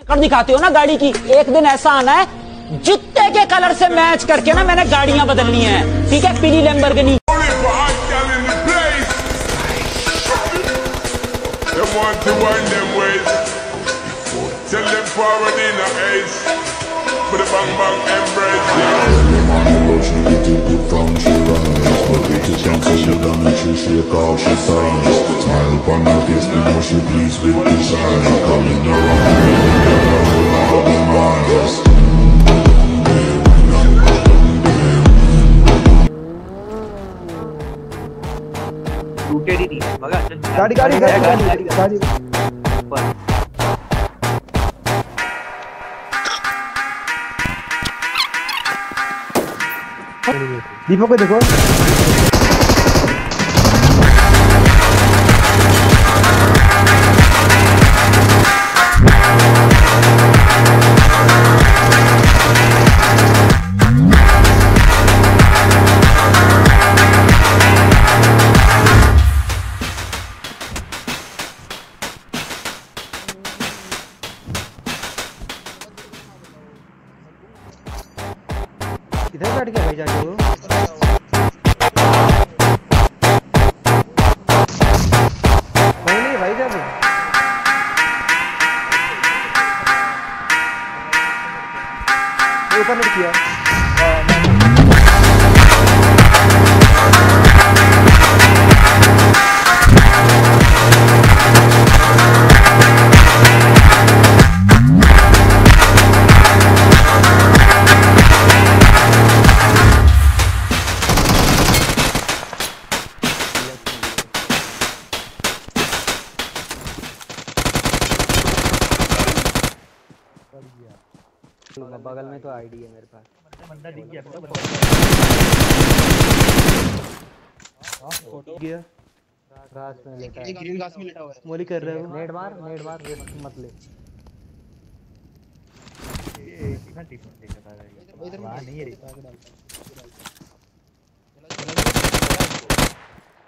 कर दिखाते हो ना गाड़ी की, एक दिन ऐसा आना है जूते के कलर से मैच करके ना मैंने गाड़ियां बदलनी है, ठीक है, पीली Lamborghini. Smile upon her face, we know she pleased with desire. Calling her all the miles. टूटे ही नहीं है मगर गाड़ी गाड़ी गाड़ी गाड़ी गाड़ी दीपक को देखो किधर बैठ गया भाई जाके वो नहीं भाई जाके ऊपर नहीं किया बगल में तो आईडी है मेरे पास बंदा दिख गया फोटो गया घास में लेटा है ग्रीन घास में लेटा हुआ है मोली कर रहा है नेट मार मत ले ये इतना टीम देखा था वहां नहीं है